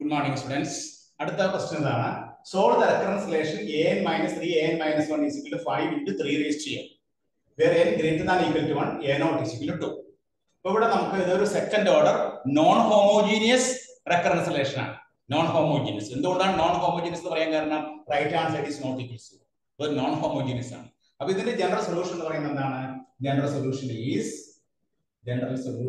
Good morning, students. അടുത്ത question ആണ്. Solve the recurrence relation an minus 3 an minus 1 is equal to 5 into 3 raised to n, where n greater than or equal to 1, a naught is equal to 2. അപ്പോൾ ഇവിടെ നമുക്ക് ഇതൊരു second order non homogeneous recurrence relation ആണ്. Non homogeneous എന്തുകൊണ്ടാണ് non homogeneous എന്ന് പറയാൻ കാരണം right hand side is not equal to ഒരു നോൺ ഹോമോജീനിയസ് ആണ്. അപ്പോൾ ഇതിന്റെ ജനറൽ സൊല്യൂഷൻ എന്ന് പറയുന്നത് എന്താണ്? General solution is an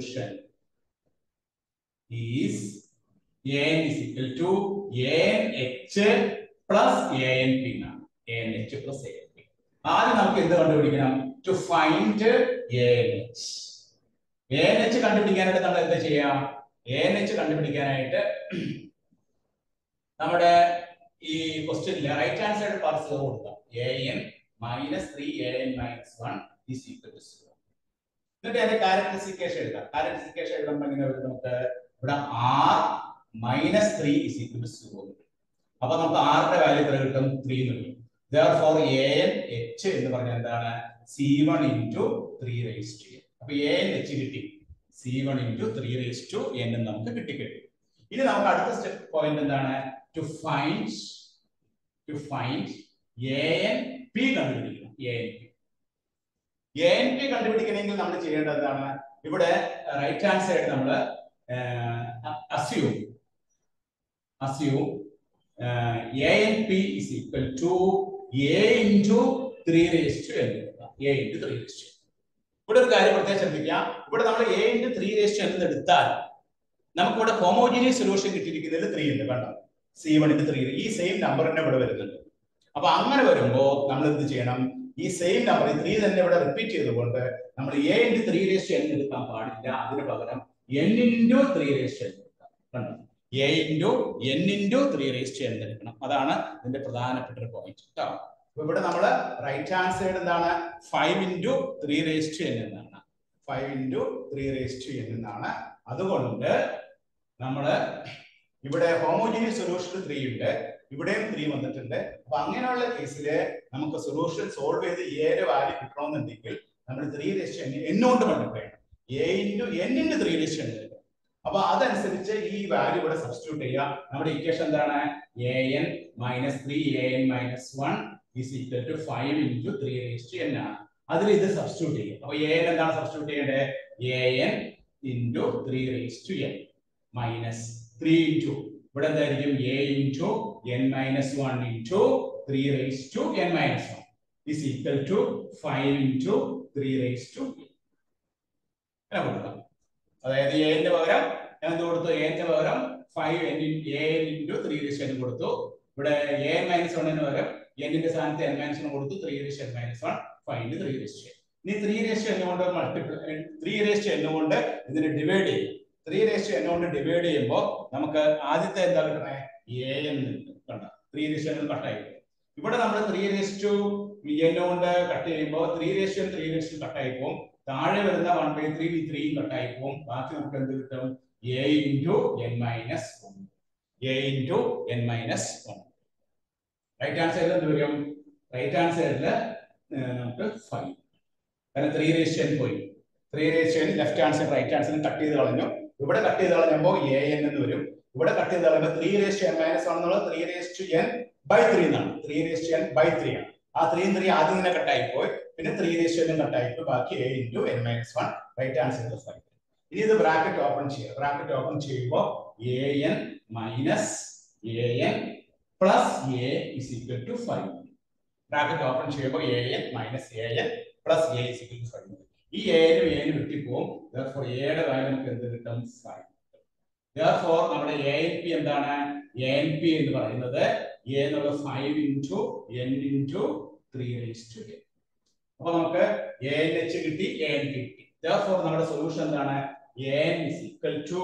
is equal to anh plus anp എന്നാണ്. anh plus anp. ആദ്യം നമുക്ക് എന്ത് കണ്ടുപിടിക്കണം? To find anh. anh കണ്ടുപിടിക്കാനായിട്ട് നമ്മൾ എന്താ ചെയ്യാം? anh കണ്ടുപിടിക്കാനായിട്ട് നമ്മുടെ ഈ ക്വസ്റ്റ്യനിൽ റൈറ്റ് ഹാൻഡ് സൈഡ് പാർട്ട് 0 കൊടുക്കാം. an minus 3 an minus 1 is equal to 0. എന്നിട്ട് അതിന്റെ ക്യാരക്ടറിസ്റ്റിക്കേഷൻ എഴുതാം. ക്യാരക്ടറിസ്റ്റിക്കേഷൻ എഴുതുമ്പോൾ എങ്ങനെ വരും? നമുക്ക് ഇവിടെ r minus 3 is equal to 0. അപ്പൊ നമുക്ക് r ന്റെ വാല്യൂ എത്ര കിട്ടും? 3 എന്ന് കിട്ടും. Therefore an h എന്ന് പറഞ്ഞാൽ എന്താണ്? c1 into 3 raised to n. അപ്പൊ an h കിട്ടി, c1 into 3 raised to n നമുക്ക് കിട്ടിക്കഴിഞ്ഞു. ഇനി നമുക്ക് അടുത്ത സ്റ്റെപ്പ് പോയിന്റ് എന്താണ്? To find anp കണ്ടുപിടിക്കണം. anp കണ്ടുപിടിക്കണമെങ്കിൽ നമ്മൾ ചെയ്യേണ്ടത് എന്താണ്? ഇവിടെ റൈറ്റ് ഹാൻഡ് സൈഡ് നമ്മൾ assume anp is equal to a into 3 raised to n. a into 3 raised to n. ഇവിടെ ഒരു കാര്യം പ്രത്യേകം ശ്രദ്ധിക്കാം. ഇവിടെ നമ്മൾ a into 3 raised to n എന്ന് എടുത്താൽ നമുക്ക് ഇവിടെ ഹോമോജീനിയസ് സൊല്യൂഷൻ കിട്ടിയിരിക്കുന്നതിൽ 3 ഉണ്ട്. കണ്ടോ? c1 into 3 ഈ സെയിം നമ്പർ തന്നെ ഇവിടെ വരുന്നുണ്ട്. അപ്പൊ അങ്ങനെ വരുമ്പോൾ നമ്മൾ എന്ത് ചെയ്യണം? ഈ സെയിം നമ്പർ 3 തന്നെ ഇവിടെ റിപ്പീറ്റ് ചെയ്തുകൊണ്ട് നമ്മൾ a into 3 raised to n എടുക്കാൻ പാടില്ല. അതിന് പകരം n into 3 raised to n എടുക്കാം. കണ്ടോ? a into n into 3 raised to n എടുക്കണം. അതാണ് ഇതിന്റെ പ്രധാനപ്പെട്ട ഒരു പോയിന്റ് കേട്ടോ. അപ്പൊ ഇവിടെ നമ്മൾ റൈറ്റ് ഹാൻഡ് സൈഡ് എന്താണ്? 5 into 3 raised to n എന്നാണ്. 5 into 3 raised to n എന്നാണ്. അതുകൊണ്ട് നമ്മൾ ഇവിടെ ഹോമോജീനിയസ് സൊല്യൂഷൻ 3 ഉണ്ട്, ഇവിടെയും 3 വന്നിട്ടുണ്ട്. അപ്പൊ അങ്ങനെയുള്ള കേസിൽ നമുക്ക് സൊല്യൂഷൻ സോൾവ് ചെയ്ത് a യുടെ വാല്യൂ കിട്ടണമെന്നുണ്ടെങ്കിൽ നമ്മൾ 3 raised to n കൊണ്ട് മൾട്ടിപ്ലൈ ചെയ്യണം. a into n into 3 raised to n എടുക്കണം. അപ്പൊ അതനുസരിച്ച് ഈ വാല്യൂ ഇവിടെ സബ്സ്റ്റിറ്റ്യൂട്ട് ചെയ്യുക. നമ്മുടെ ഇക്വേഷൻ എന്താണ്? an minus 3 an minus 1 is equal to 5 into 3 raised to n ആണ്. അതിൽ ഇത് സബ്സ്റ്റിറ്റ്യൂട്ട് ചെയ്യും. അപ്പൊ an എന്താണ് സബ്സ്റ്റിറ്റ്യൂട്ട് ചെയ്യേണ്ടത്? an into 3 raised to n minus 3 into ഇവിടെ എന്തായിരിക്കും? a into n minus 1 into 3 raised to n minus 1 is equal to 5 into 3 raised to n. അതായത് a ന്റെ പകരം ഞാൻ എന്ത് കൊടുത്തു? a ന്റെ പകരം 5 n into 3 raised to n കൊടുത്തു. ഇവിടെ a minus 1 ന് പകരം n ന്റെ സ്ഥാനത്ത് n minus 1 കൊടുത്തു. 3 raised to n minus 1 5 into 3 raised to n. ഇനി 3 raised to n കൊണ്ട് മൾട്ടിപ്ലൈ 3 raised to n കൊണ്ട് ഇതിനെ ഡിവൈഡ് ചെയ്യും. 3 raised to n കൊണ്ട് ഡിവൈഡ് ചെയ്യുമ്പോൾ നമുക്ക് ആദ്യത്തെ എന്താ കിട്ടണേ? an കണ്ട 3 raised to n കട്ടായി. ഇവിടെ നമ്മൾ 3 raised to n കൊണ്ട് കട്ട് ചെയ്യുമ്പോൾ 3 raised to n 3 raised to കട്ടായി പോകും. താഴെ വരുന്ന 1/3 3 കട്ടായി പോകും. ബാക്കി നമുക്ക് എന്ത് കിട്ടും? a into n minus 1. a into n minus 1. Right hand സൈഡിൽ എന്ത് വരും? റൈറ്റ് ഹാൻഡ് സൈഡിൽ നമുക്ക് 5. കാരണം 3 raised to n പോയി. 3 raised to n left hand side right hand side cut ചെയ്ത് കളഞ്ഞു. ഇവിടെ കട്ട് ചെയ്ത് കളഞ്ഞപ്പോൾ an എന്ന് വരും. ഇവിടെ കട്ട് ചെയ്ത് കളയുമ്പോൾ 3 raised to n minus 1 എന്നുള്ളത് 3 raised to n by 3 എന്നാണ്. 3 raised to n by 3 ആണ്. ആ 3 3 ആദ്യം തന്നെ കട്ടായി പോയി. പിന്നെ 3 raised to n കട്ടായി പോയി. ബാക്കി a into n minus 1 right hand side 5. ഇനി ഇത് ബ്രാക്കറ്റ് ഓപ്പൺ ചെയ്യുക. ബ്രാക്കറ്റ് ഓപ്പൺ ചെയ്യുമ്പോൾ an minus an plus a is equal to 5. Bracket open ചെയ്യുമ്പോൾ an minus an plus a is equal to 5. ഈ a നും a നും വെട്ടിപ്പോകും. therefore a യുടെ വാല്യൂ നമുക്ക് എന്ത് കിട്ടും? 5. therefore നമ്മുടെ anp എന്താണ്? anp എന്ന് പറയുന്നത് a എന്നുള്ള 5 into n into 3 raised to n. അപ്പോൾ നമുക്ക് anh കിട്ടി, anp കിട്ടി. therefore നമ്മുടെ സൊല്യൂഷൻ എന്താണ്? an is equal to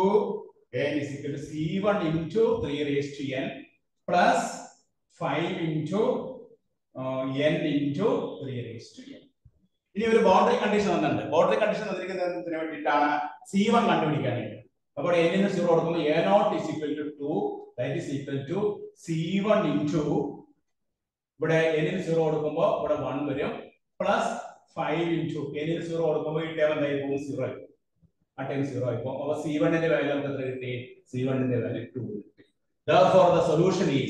c1 into 3 raised to n plus 5 into n into 3 raised to n. ഇനി ഒരു ബൗണ്ടറി കണ്ടീഷൻ വന്നിട്ടുണ്ട്. ബൗണ്ടറി കണ്ടീഷൻ വന്നിരിക്കുന്നതിന് വേണ്ടിയിട്ടാണ് c1 കണ്ടുപിടിക്കാനായിട്ട്. അപ്പോൾ n ന് 0 കൊടുക്കുമ്പോൾ a naught is equal to 2, that is equal to c1 into ഇവിടെ n ന് 0 കൊടുക്കുമ്പോൾ ഇവിടെ 1 വരും പ്ലസ് 5 into n ന് 0 കൊടുക്കുമ്പോൾ ഈ ടേം എന്തായി പോകും? 0 ആയി. ആ ടൈം 0 ആയിപ്പോ. അപ്പോൾ c1 ന്റെ വാല്യൂ നമുക്ക് എത്ര കിട്ടി? c1 ന്റെ വാല്യൂ 2 കിട്ടി. Therefore, the solution is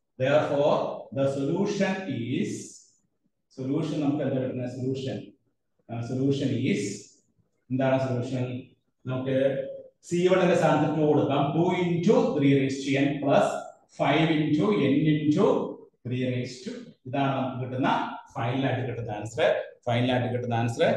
solution നമുക്ക് എന്താ കിട്ടുന്നത്? Solution is എന്താണ് solution? നമുക്ക് C1 ന്റെ സ്ഥാനത്ത് 2 കൊടുക്കാം. 2 into 3 raised to n plus 5 into n into 3 raised to, ഇതാണ് നമുക്ക് കിട്ടുന്ന ഫൈനലായിട്ട് കിട്ടുന്ന answer.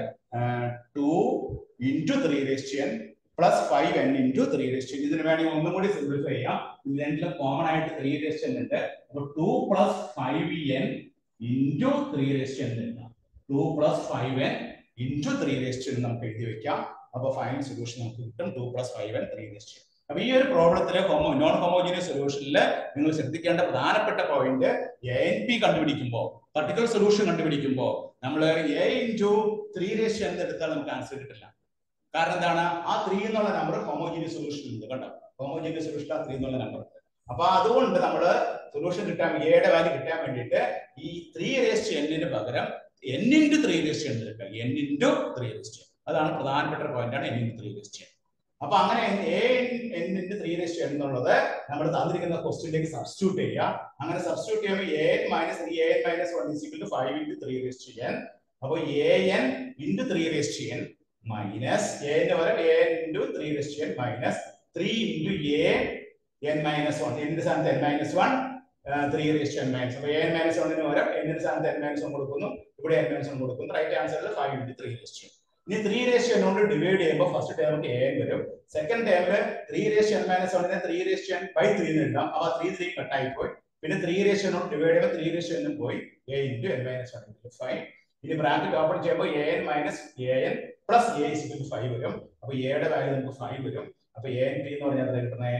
2 into 3 raised to n plus 5n into 3 raised to n. ഇതിന് വേണ്ടി ഒന്നും കൂടി സിംപ്ലിഫൈ ചെയ്യാം. ഇത് രണ്ടിലും കോമൺ ആയിട്ട് 3 raised to n ഉണ്ട്. അപ്പോൾ 2 plus 5n into 3 raised to n എഴുതാം. 2 plus 5n into 3 raised to n നമുക്ക് എഴുതി വെക്കാം. അപ്പോൾ ഫൈനൽ സൊല്യൂഷൻ നമുക്ക് കിട്ടും 2 plus 5n 3 raised to n. അപ്പോൾ ഈ ഒരു പ്രോബ്ലത്തിലെ നോൺ ഹോമോജീനിയസ് സൊല്യൂഷനിൽ നിങ്ങൾ ശ്രദ്ധിക്കേണ്ട പ്രധാനപ്പെട്ട പോയിന്റ് ANP കണ്ടുപിടിക്കുമ്പോൾ, പർട്ടിക്കുലർ സൊല്യൂഷൻ കണ്ടുപിടിക്കുമ്പോൾ നമ്മൾ a into 3 raised to n എടുത്താൽ നമുക്ക് ആൻസർ കിട്ടില്ല. കാരണം എന്താണ്? ആ 3 എന്നുള്ള നമ്പർ ഹോമോജീനിയസ് സൊല്യൂഷൻ ഉണ്ട്. കണ്ടോ, ഹോമോജീനിയസ് സൊല്യൂഷൻ ആ 3 എന്നുള്ള നമ്പർ ഉണ്ട്. അപ്പൊ അതുകൊണ്ട് നമ്മൾ സൊല്യൂഷൻ കിട്ടാൻ എയുടെ വാല്യൂ കിട്ടാൻ വേണ്ടിയിട്ട് ഈ 3 raised to n ന് പകരം n into 3 raised to n എടുക്കുക. n into 3 raised to n, അതാണ് പ്രധാനപ്പെട്ട പോയിന്റ് ആണ് n into 3 raised to n. അപ്പൊ അങ്ങനെ n into 3 raised to n എന്നുള്ളത് നമ്മൾ തന്നിരിക്കുന്ന ക്വസ്റ്റ്യനിലേക്ക് സബ്സ്റ്റിറ്റ്യൂട്ട് ചെയ്യുക. അങ്ങനെ സബ്സ്റ്റിറ്റ്യൂട്ട് ചെയ്യുമ്പോൾ an minus 1 is equal to 5 into 3 raised to n. അപ്പോൾ an into 3 raised to n minus a ന്റെ പകരം a into 3 raised to n minus 3 into n minus 1. n ന്റെ സ്ഥാനത്ത് n minus 1, 3 raised to n minus. അപ്പോൾ n minus 1 ന് പകരം n ന്റെ സ്ഥാനത്ത് n minus 1 കൊടുക്കുന്നു, ഇവിടെ n minus 1 കൊടുക്കുന്നു. റൈറ്റ് ആൻസറിൽ 5 into 3 raised to n. ഇനി 3 raised to n കൊണ്ട് ഡിവൈഡ് ചെയ്യുമ്പോൾ ഫസ്റ്റ് ടേമിൽ an വരും, സെക്കൻഡ് ടേമിൽ 3 raised to n minus 1 നെ 3 raised to n by 3 എന്ന് എഴുതാം. അപ്പോൾ 3 കട്ട് ആയി പോയി. പിന്നെ 3 raised to n കൊണ്ട് ഡിവൈഡ് ചെയ്യുമ്പോൾ 3 raised to n പോയി, a into n minus 1 into 5. ഇനി ബ്രാക്കറ്റ് ഓപ്പൺ ചെയ്യുമ്പോൾ an minus an plus a is equal to 5 വരും. അപ്പോൾ a യുടെ വാല്യൂ നമുക്ക് 5 വരും. അപ്പോൾ ANP എന്ന് പറഞ്ഞാൽ എന്താ കിട്ടുന്നത്?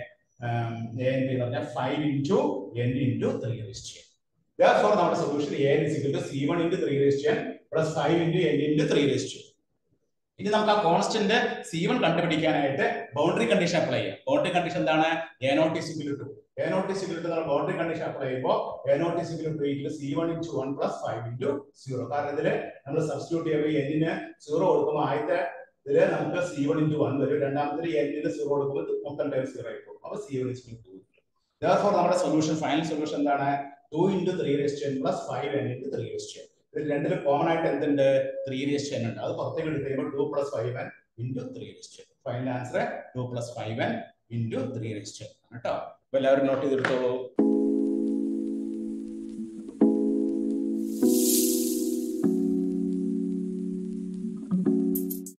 ANP എന്ന് പറഞ്ഞാൽ 5 into n into 3 raised to n. Therefore, നമ്മുടെ solution an is equal to C1 into 3 raised to n plus 5 into n into 3 raised to n. ഇനി നമുക്ക് ആ കോൺസ്റ്റന്റ് C1 കണ്ടുപിടിക്കാനായിട്ട് ബൗണ്ടറി കണ്ടീഷൻ അപ്ലൈ ചെയ്യാം. ബൗണ്ടറി കണ്ടീഷൻ എന്താണ്? a naught is equal to 2. a naught is equal to നമ്മൾ boundary condition apply ചെയ്യുമ്പോൾ a naught is equal to C1 into 1 plus 5 into 0. കാരണം ഇതിൽ നമ്മൾ സബ്സ്റ്റിറ്റ്യൂട്ട് ചെയ്യുമ്പോൾ n ന് 0 കൊടുക്കുമ്പോൾ ആദ്യത്തെ ഇതിൽ നമുക്ക് C1 into 1 വരും, രണ്ടാമത്തെ n ന് 0 കൊടുക്കുമ്പോൾ മൊത്തം ടൈം 0 ആയി പോകും. അപ്പോൾ C1 is equal to 2. Therefore, നമ്മുടെ സൊല്യൂഷൻ ഫൈനൽ സൊല്യൂഷൻ എന്താണ്? 2 into 3 raised to n plus 5n into 3 raised to n. ഇതിൽ രണ്ടിലും കോമൺ ആയിട്ട് എന്തുണ്ട്? 3 raised to n ഉണ്ട്. അത് പുറത്തേക്ക് എടുത്ത് കഴിയുമ്പോൾ 2 plus 5n into 3 raised to n. Final answer 2 plus 5n into 3 raised to n കേട്ടോ. അപ്പോൾ എല്ലാവരും നോട്ട് ചെയ്തെടുത്തോളൂ.